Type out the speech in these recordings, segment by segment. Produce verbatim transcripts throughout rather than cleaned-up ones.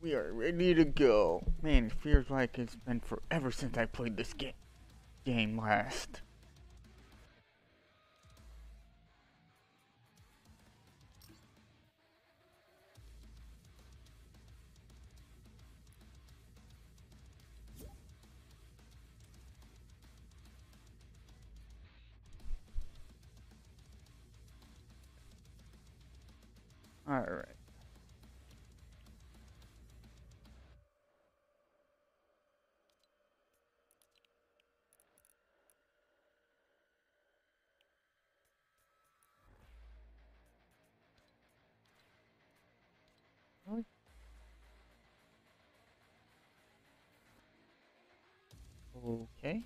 We are ready to go. Man, it feels like it's been forever since I played this ga game last. Alright. Really? Okay.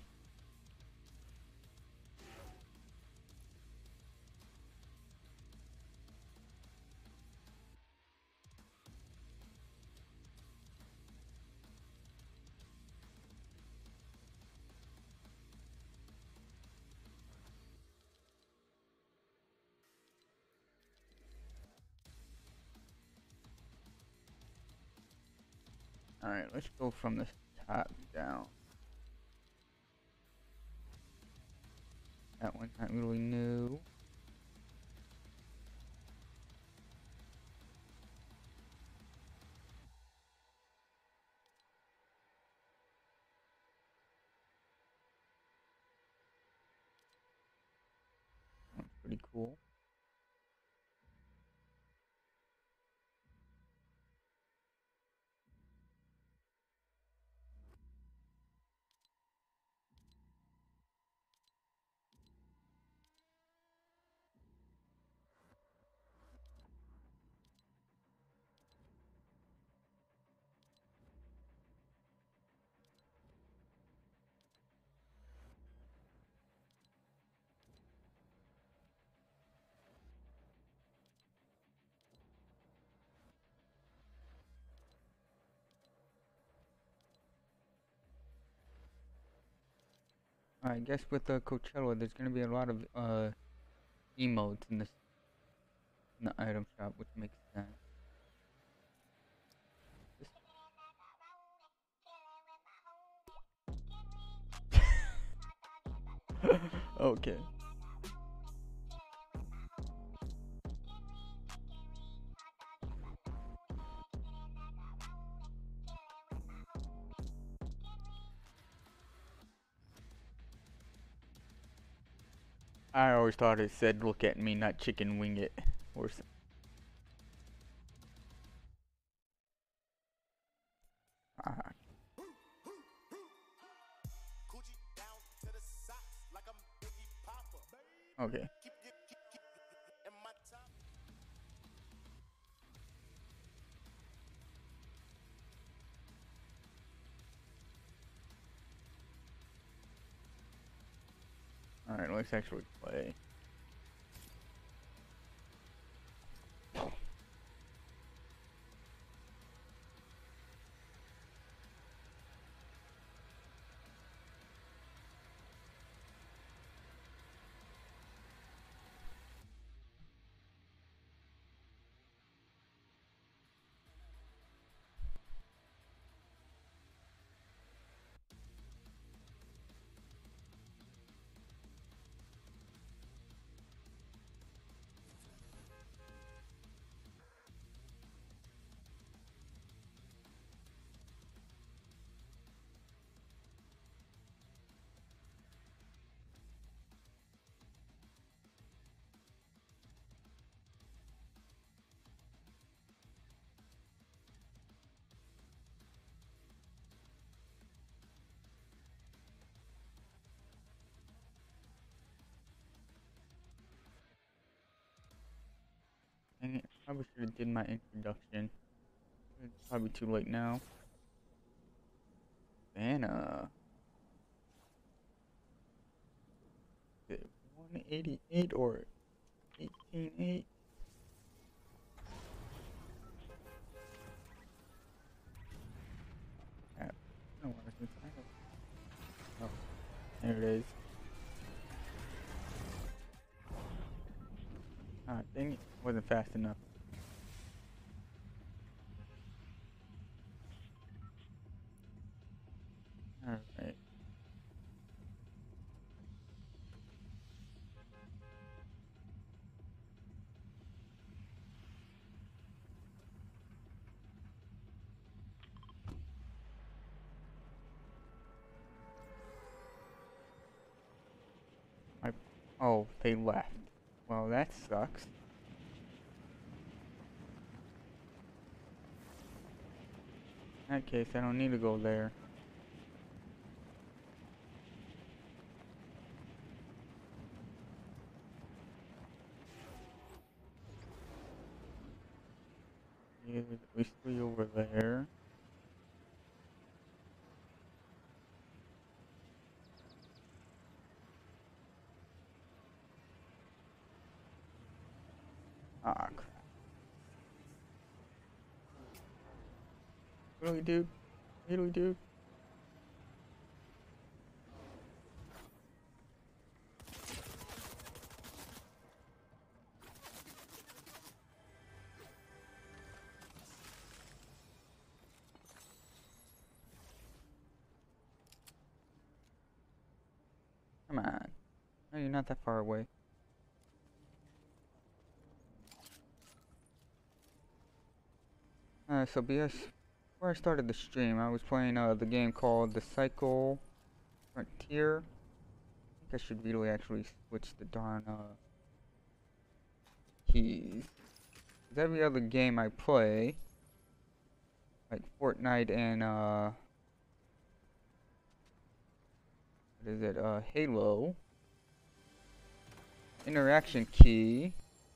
Alright, let's go from the top down. That one's not really new. That's pretty cool. I guess with the Coachella, there's gonna be a lot of uh emotes in this in the item shop, which makes sense. Okay. I always thought it said "look at me," not "chicken wing it," or something. Ah, okay. Alright, let's actually play. Dang it, probably should have did my introduction. It's probably too late now. Vanna. Is it one eighty-eight or eighteen eight? I don't know what I can find it. Oh, there it is. Ah, dang it, wasn't fast enough. Alright. I, oh, they left. Well, that sucks. In that case, I don't need to go there. Yeah, there's at least three over there. Ah, crap. Really, dude? Really, dude? Come on. No, you're not that far away. Uh, so B S, before I started the stream, I was playing uh, the game called The Cycle Frontier. I think I should really actually switch the darn uh, keys. 'Cause every other game I play, like Fortnite and uh, what is it? Uh, Halo. Interaction key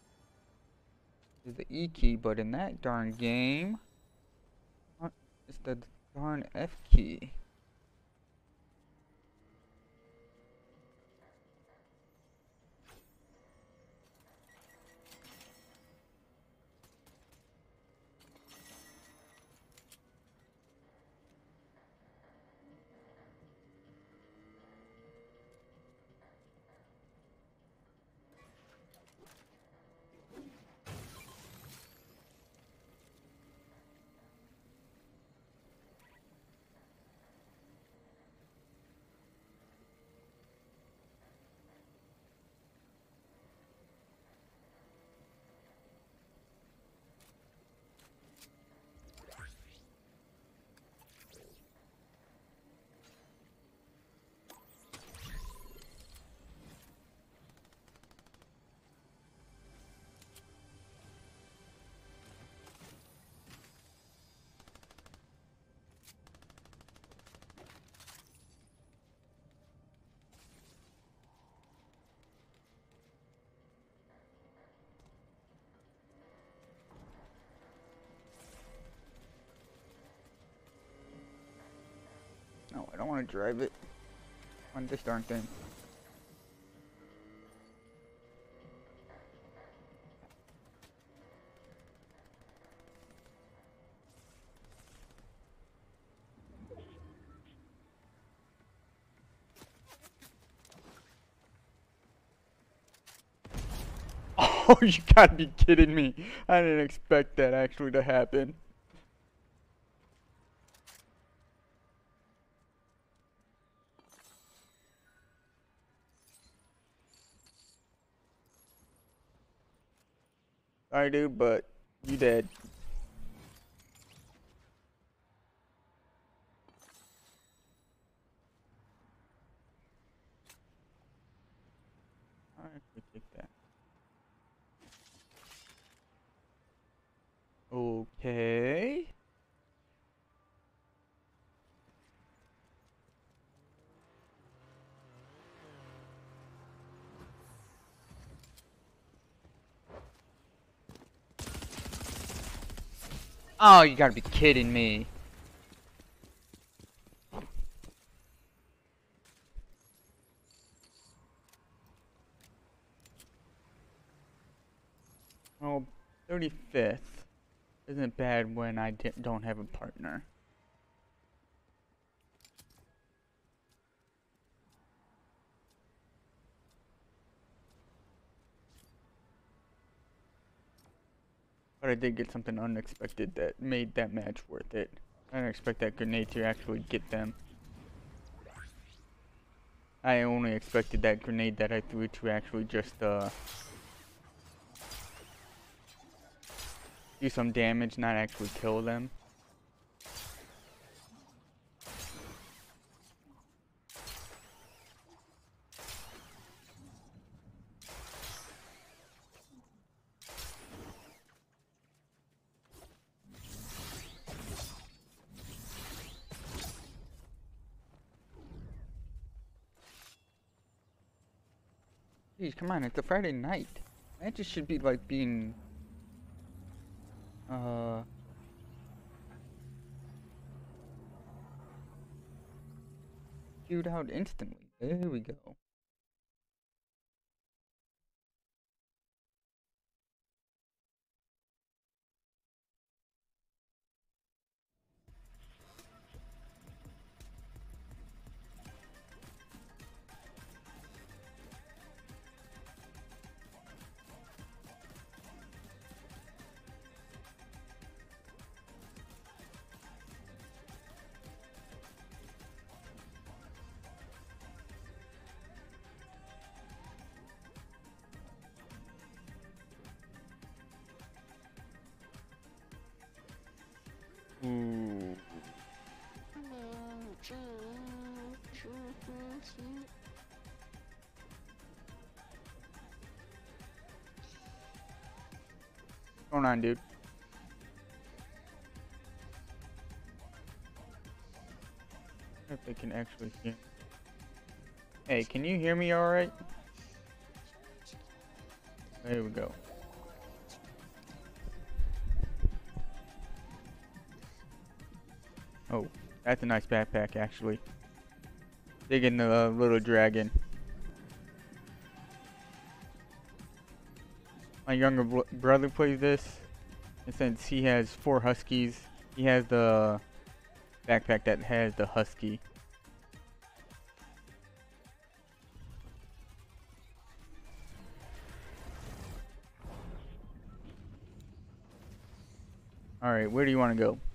is the E key, but in that darn game, uh, it's the darn F key. No, I don't want to drive it on this darn thing. Oh, you gotta be kidding me. I didn't expect that actually to happen. I do, but you dead. I actually take that. Okay. Oh, you gotta be kidding me. Oh, thirty-fifth isn't bad when I di don't have a partner. But I did get something unexpected that made that match worth it. I didn't expect that grenade to actually get them. I only expected that grenade that I threw to actually just uh do some damage, not actually kill them. Jeez, come on, it's a Friday night. That just should be like being uh queued out instantly. There we go. Ooh. What's going on, dude? If they can actually hear. Hey, can you hear me alright? There we go. Oh, that's a nice backpack, actually. Digging the uh, little dragon. My younger br brother plays this, and since he has four huskies, he has the backpack that has the husky. Alright, where do you want to go?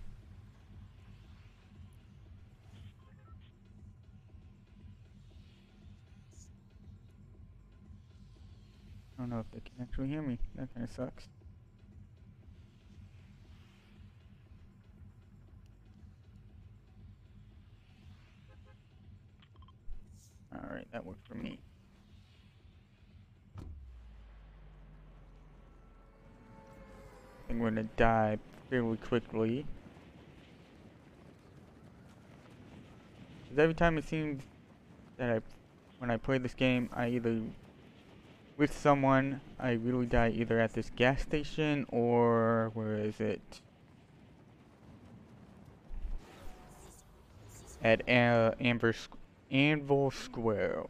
I don't know if they can actually hear me. That kind of sucks. Alright, that worked for me. I think we're gonna die fairly quickly. Because every time it seems that I, when I play this game, I either, with someone, I really die either at this gas station or, where is it? At uh, Amber Squ Anvil Square.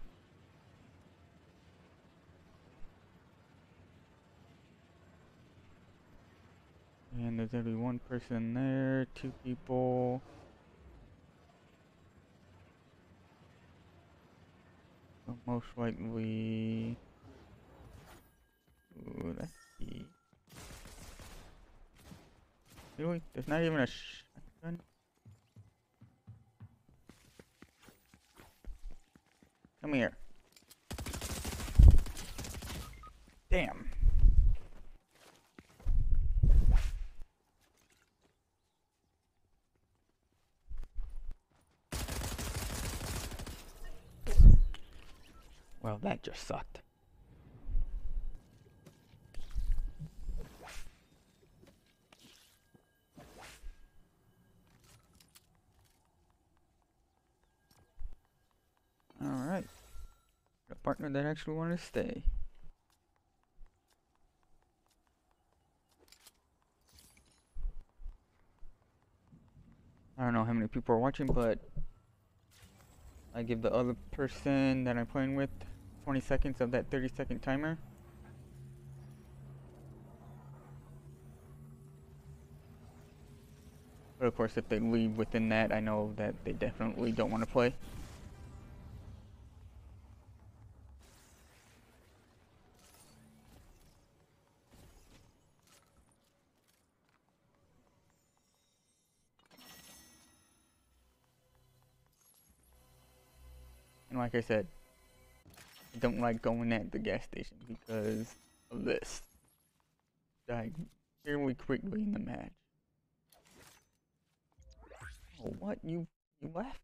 And there's only one person there, two people. So most likely... Ooh, let's see. Really? There's not even a shotgun? Come here. Damn. Well, that just sucked. Alright. A partner that actually wanted to stay. I don't know how many people are watching, but I give the other person that I'm playing with twenty seconds of that thirty second timer. But of course, if they leave within that, I know that they definitely don't want to play. And like I said, I don't like going at the gas station because of this. Die fairly quickly in the match. Oh, what? You, you left?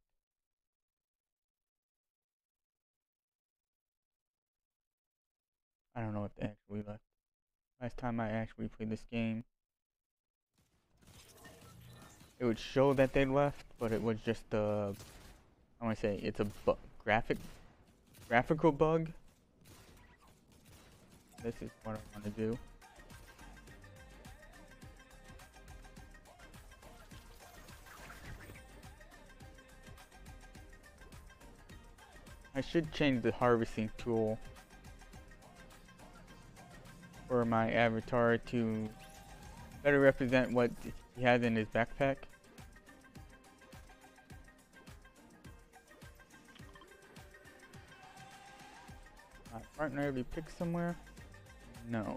I don't know if they actually left. Last time I actually played this game, it would show that they left, but it was just a, I want to say, it's a bu graphic, graphical bug. This is what I want to do. I should change the harvesting tool for my avatar to better represent what he has in his backpack. My partner already picked somewhere? No.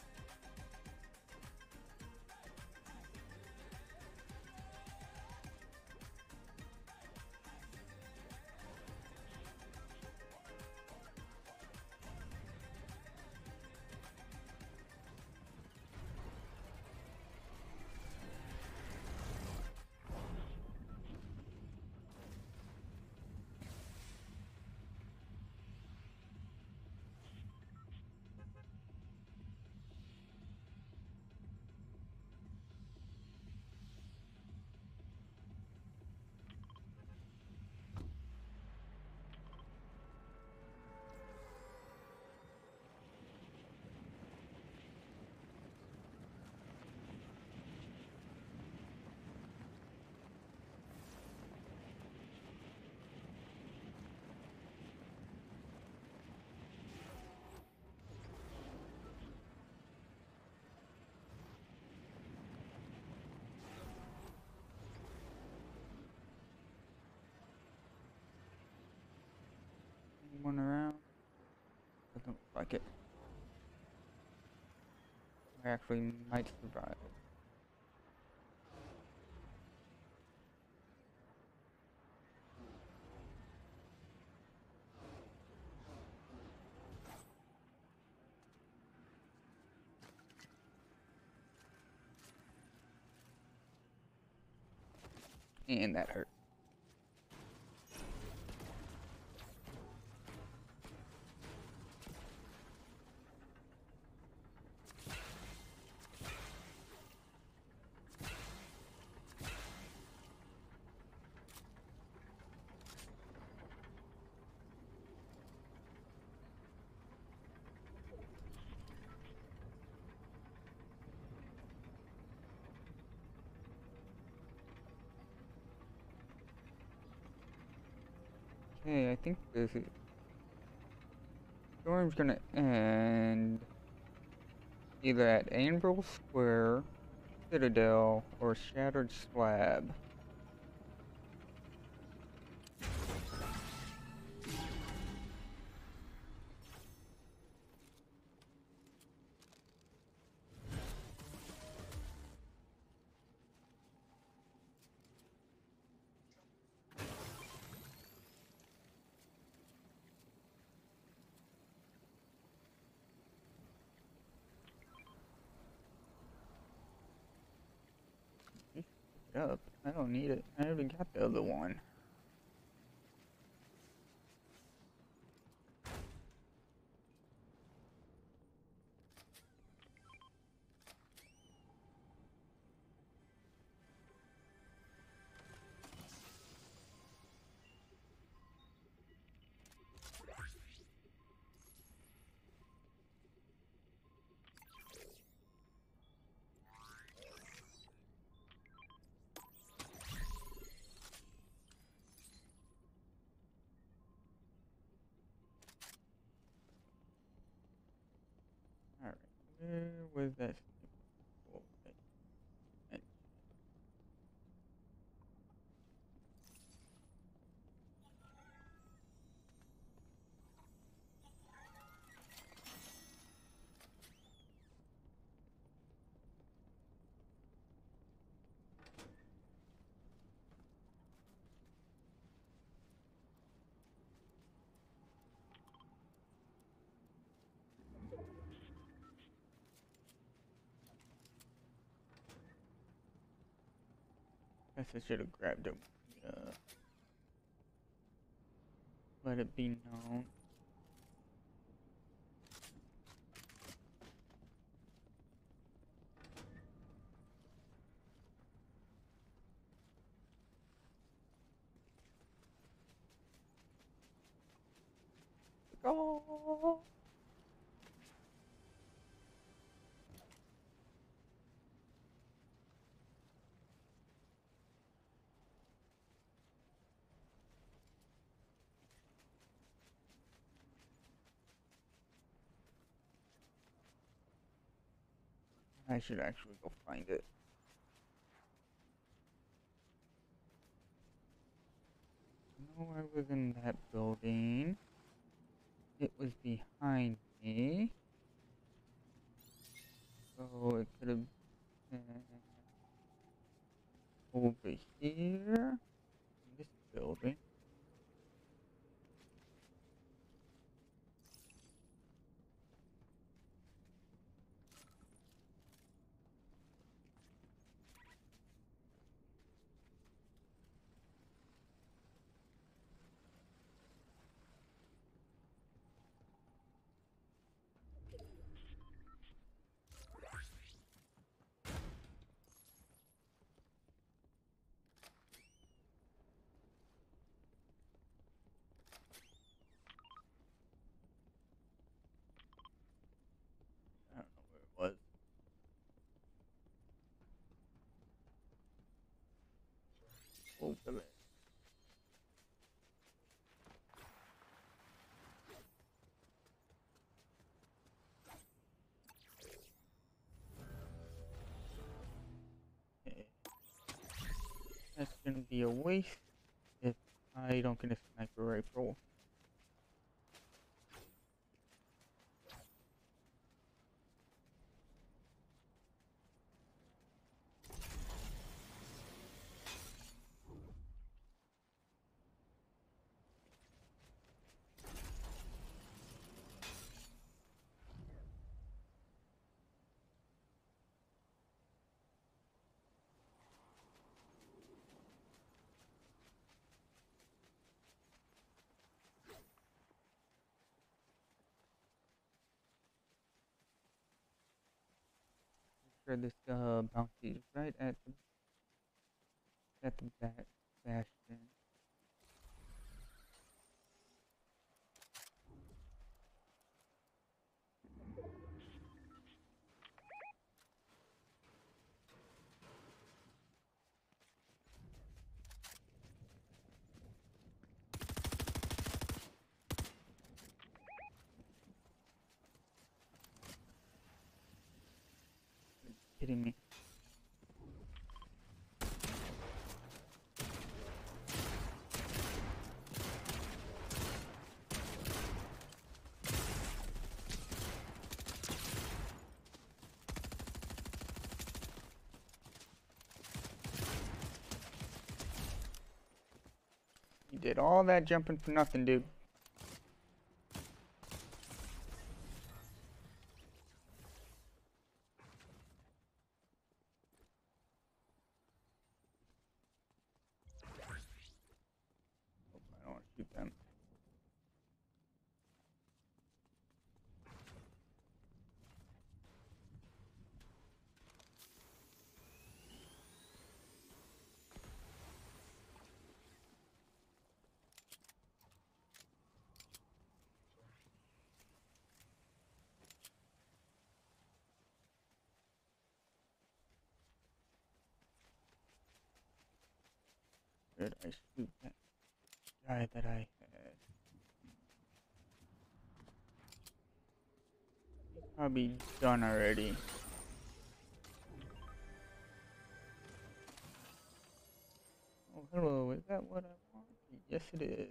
One around. Doesn't look like it. I actually might survive. And that hurt. Okay, I think this is storm's gonna end either at Anvil Square, Citadel, or Shattered Slab. Up. I don't need it. I already got the other one. Alright, where was that? Guess I should have grabbed it. Uh, let it be known. Go! I should actually go find it. I know I was in that building. It was behind me. So it could have been over here. In this building. I don't know where it was. Over there. Okay. That's gonna be a waste if I don't get a sniper rifle. Sure, this uh bounty is right at the at the back bastion. Kidding me? You did all that jumping for nothing, dude. Oh, I don't want to shoot them. Did I shoot that guy that I had? He's probably done already. Oh, hello. Is that what I want? Yes, it is.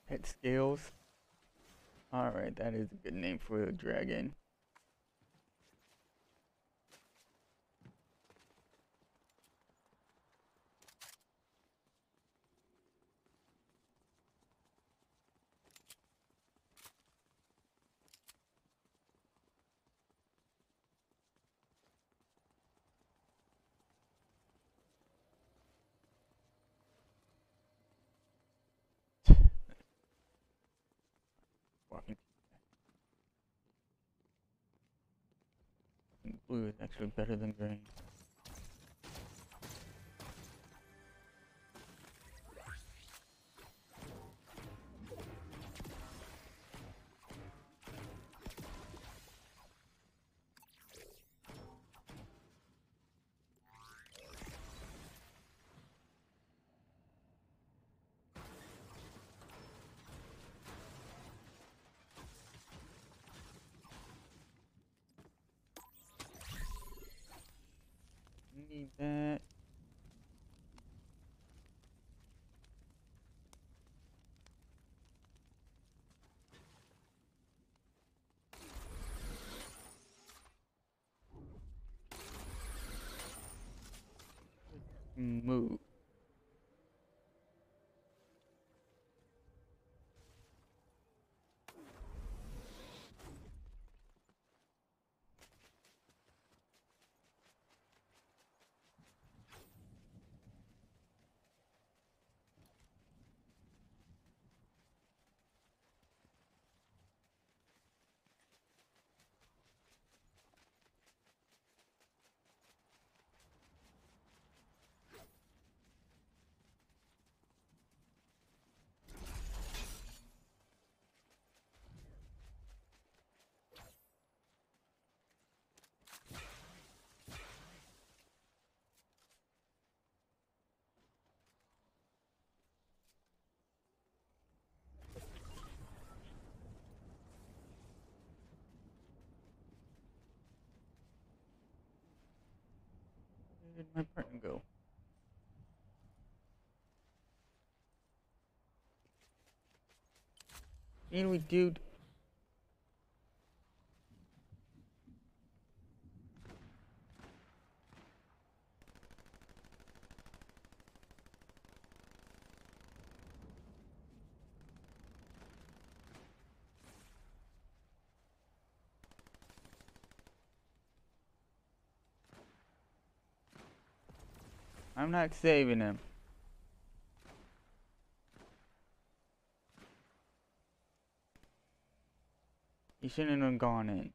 Pet scales. Alright, that is a good name for a dragon. Walking blue is actually better than green. Need that. Move. Where did my partner go? Anyway, dude. I'm not saving him. He shouldn't have gone in.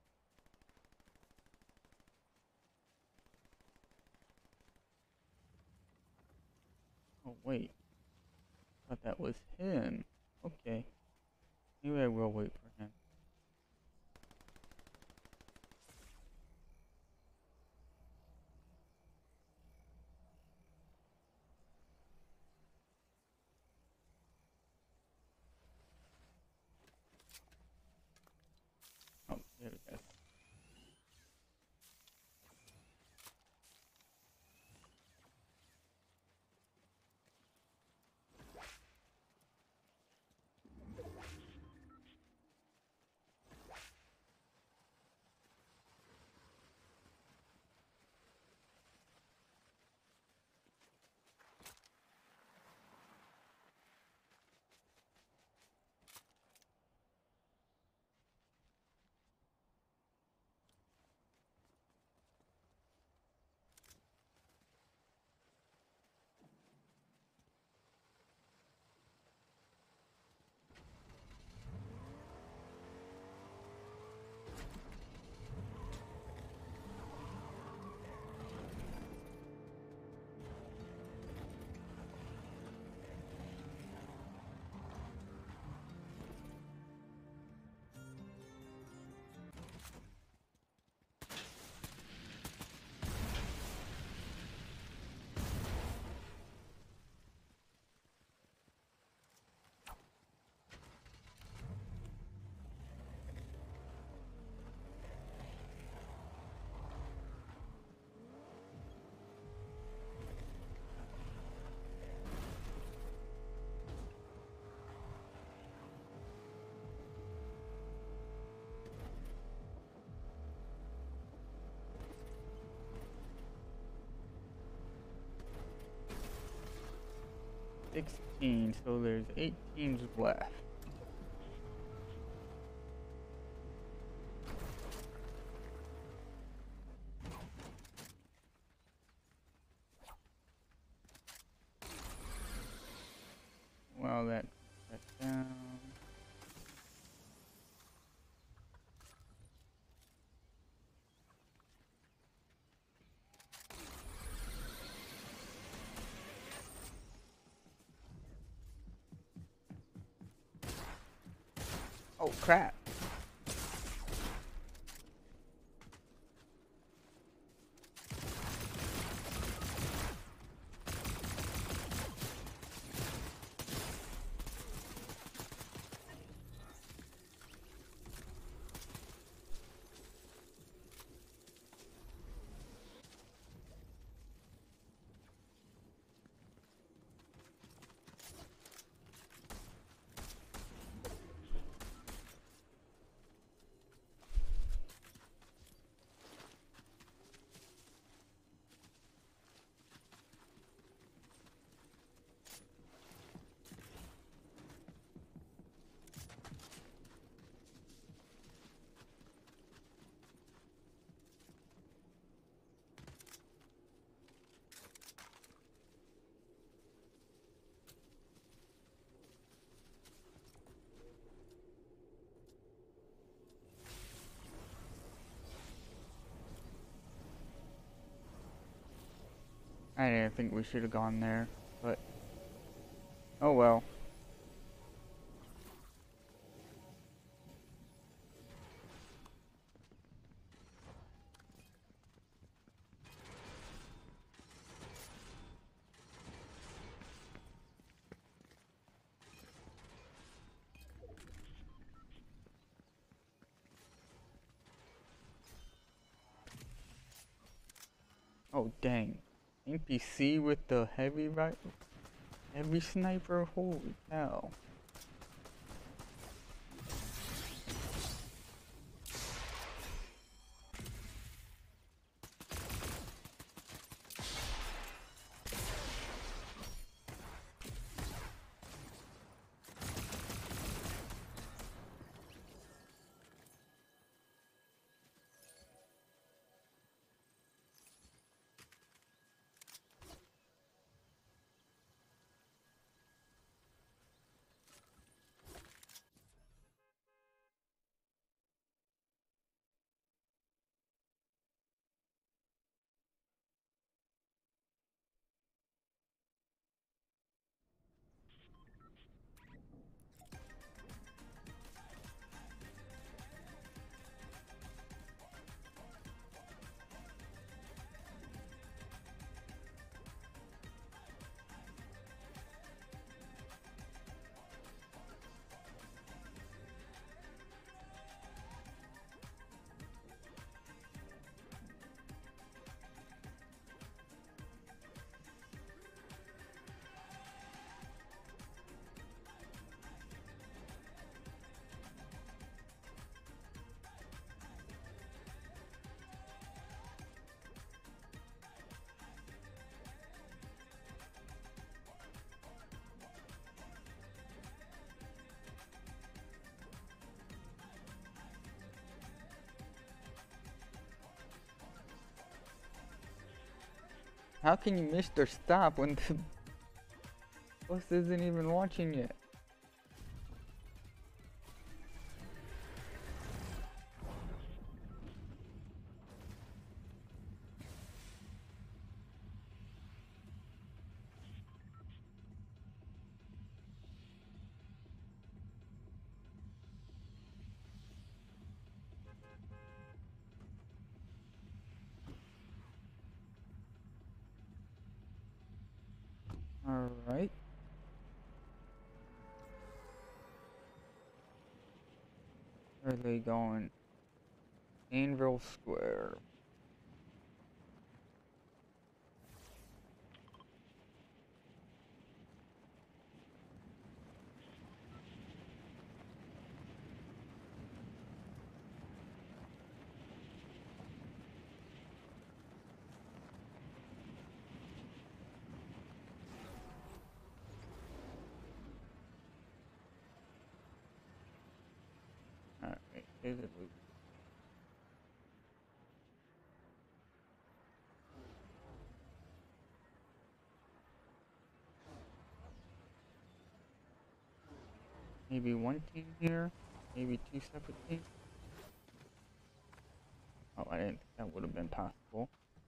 Oh, wait. I thought that was him. Okay. Maybe I will wait for him. Oh, there we go. sixteen, so there's eight teams left. Well, that that's down. Oh crap. I didn't think we should have gone there, but oh well. Oh dang. N P C with the heavy right heavy sniper, holy cow. How can you miss their stop when the boss isn't even watching yet? Alright. Where are they going? Anvil Square. Is it? Maybe one team here, maybe two separate teams. Oh, I didn't think that would have been possible.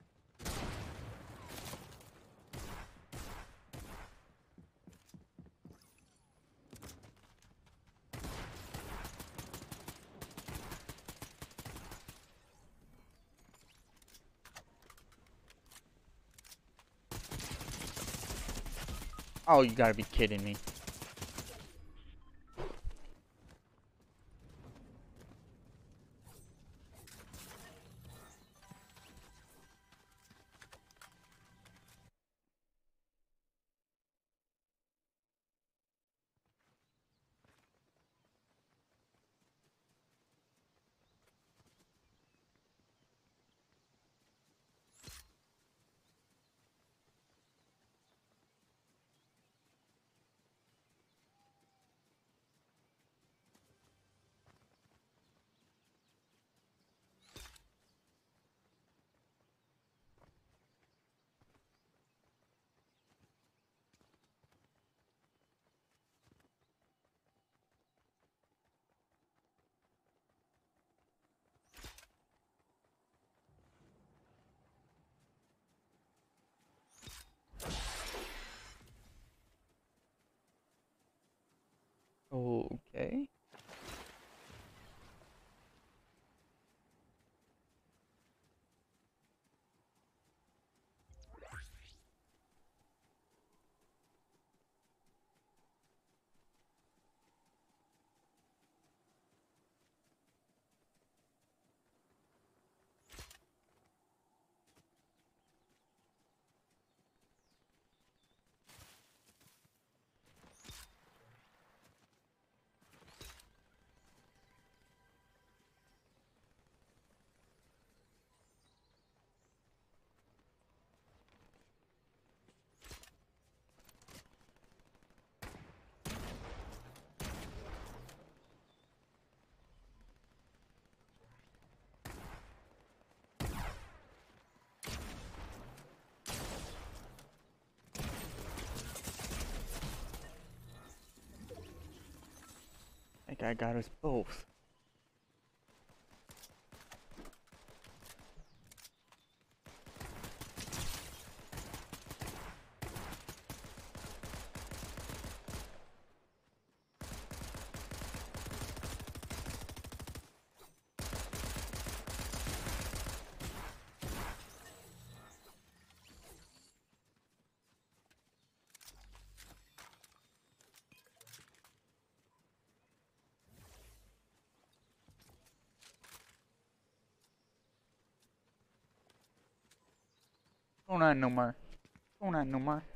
Oh, you gotta be kidding me. Okay. That guy got us both. Going on no more. Going on no more.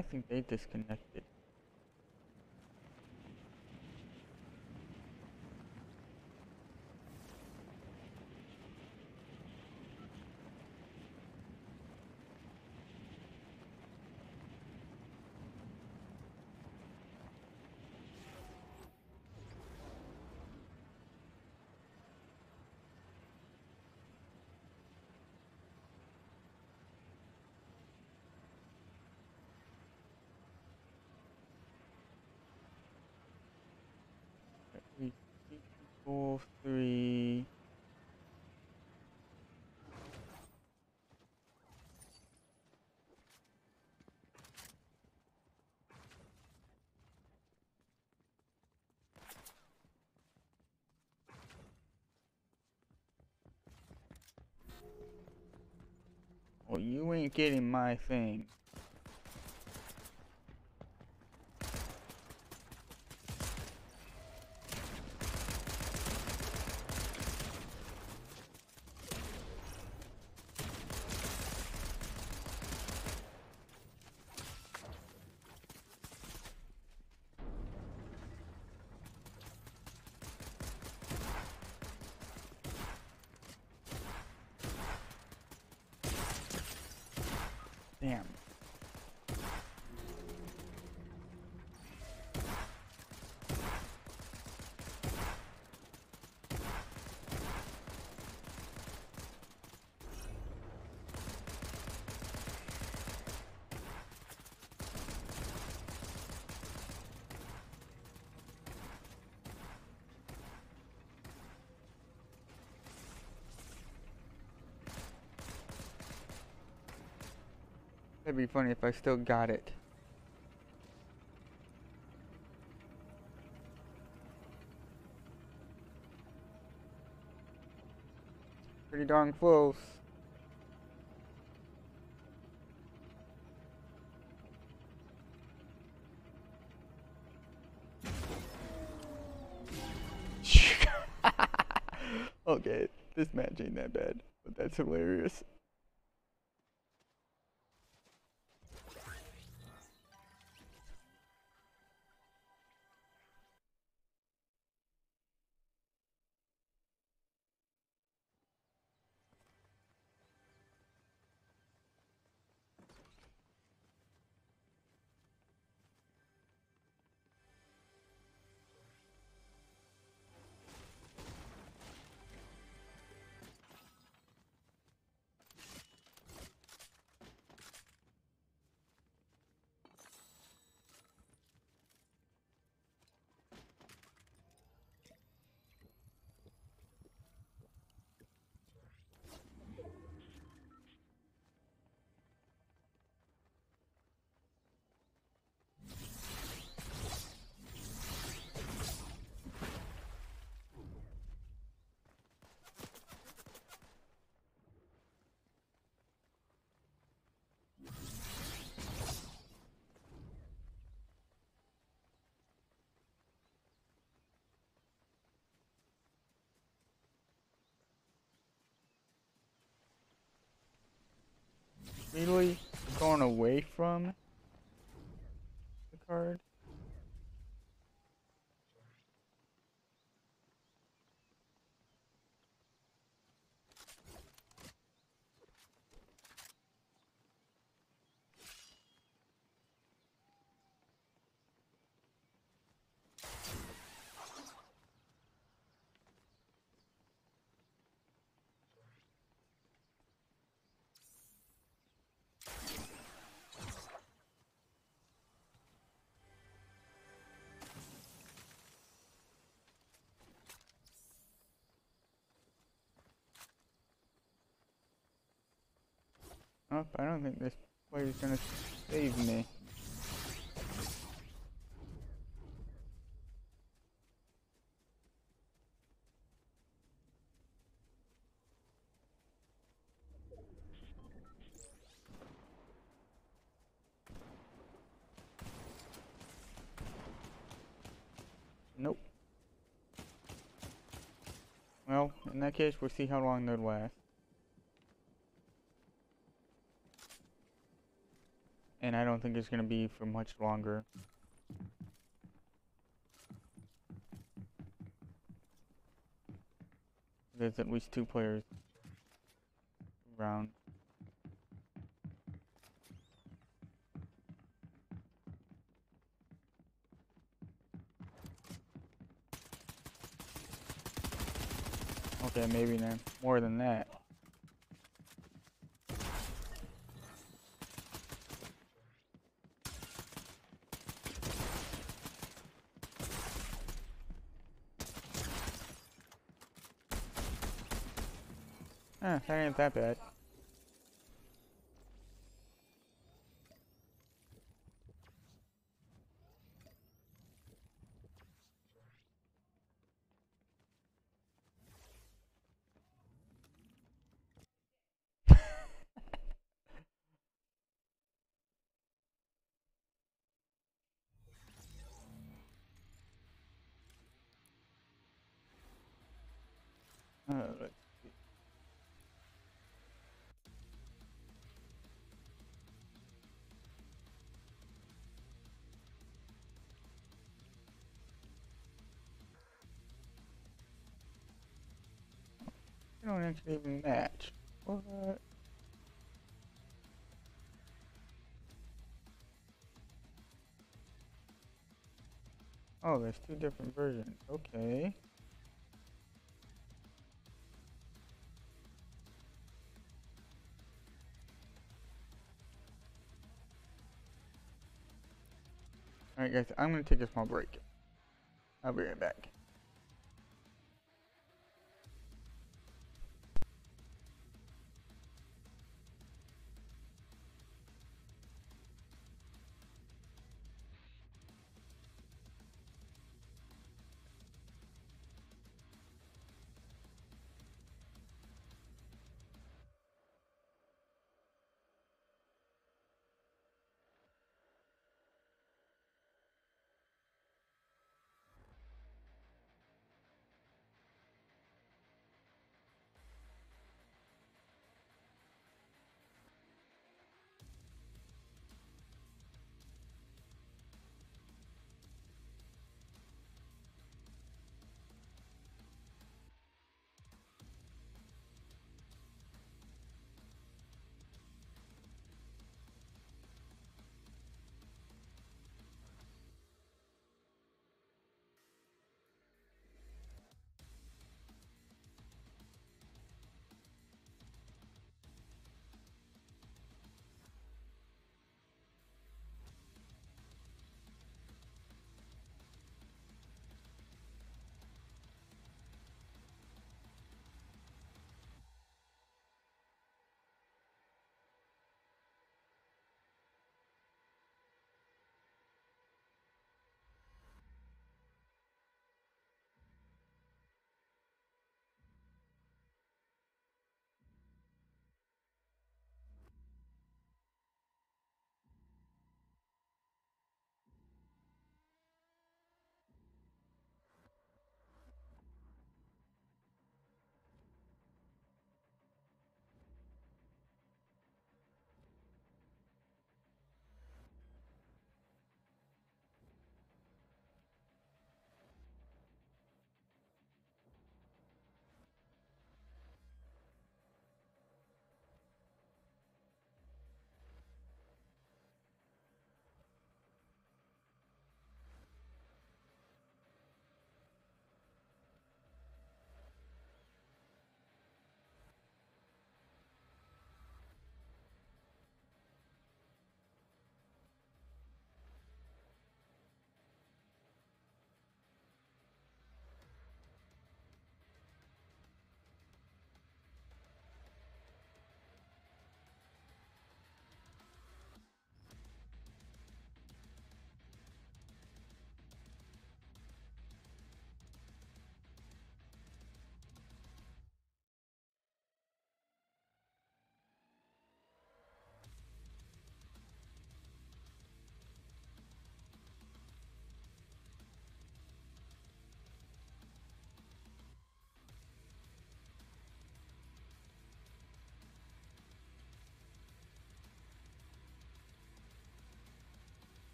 I think they disconnected. Three people, three. Well, you ain't getting my thing. Damn. It'd be funny if I still got it. Pretty darn close. Okay, this match ain't that bad, but that's hilarious. Really going away from the card. Oh, I don't think this player's gonna save me. Nope. Well, in that case, we'll see how long they'll last. and I don't think it's gonna be for much longer. There's at least two players around. Okay, maybe then more than that. Eh, that ain't that bad. Uh, let's see. They don't actually even match. What? Oh, there's two different versions. Okay. Alright guys, I'm gonna take a small break. I'll be right back.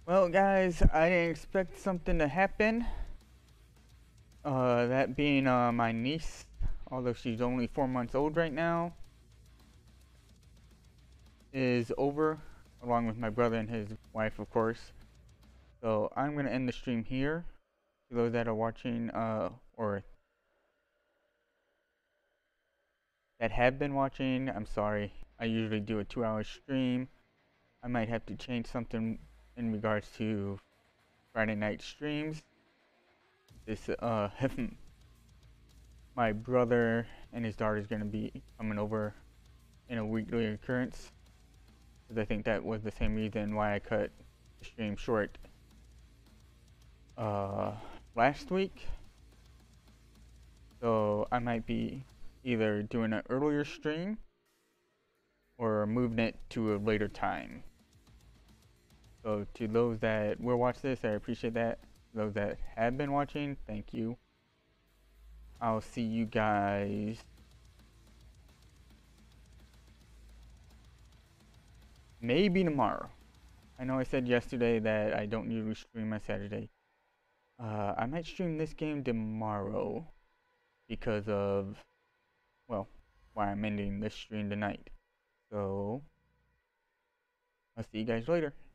Well, guys, I didn't expect something to happen. Uh, that being uh, my niece, although she's only four months old right now, is over, along with my brother and his wife, of course. So I'm gonna end the stream here. For those that are watching, uh, or that have been watching, I'm sorry. I usually do a two-hour stream. I might have to change something in regards to Friday night streams. This, uh, my brother and his daughter is gonna be coming over in a weekly occurrence. Because I think that was the same reason why I cut the stream short uh, last week. So I might be either doing an earlier stream or moving it to a later time. So to those that will watch this, I appreciate that. Those that have been watching, thank you. I'll see you guys maybe tomorrow. I know I said yesterday that I don't usually stream on Saturday. Uh, I might stream this game tomorrow because of, well, why I'm ending this stream tonight. So, I'll see you guys later.